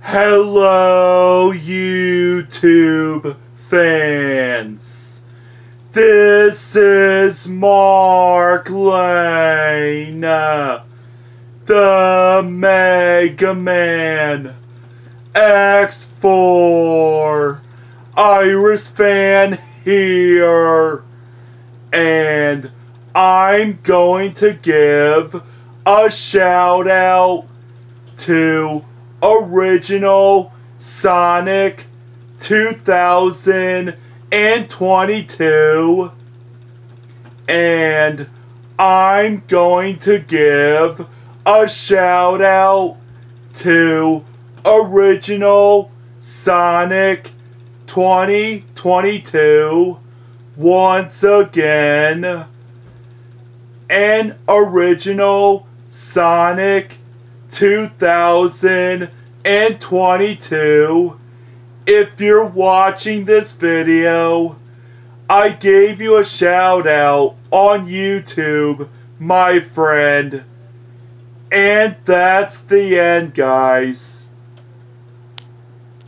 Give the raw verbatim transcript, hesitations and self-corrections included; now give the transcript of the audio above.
Hello, YouTube fans. This is Mark Lane, the Mega Man X four Iris fan here, and I'm going to give a shout out to original Sonic two thousand twenty-two, and I'm going to give a shout out to original Sonic twenty twenty-two once again, and original Sonic two thousand twenty-two. If you're watching this video, I gave you a shout out on YouTube, my friend. And that's the end, guys.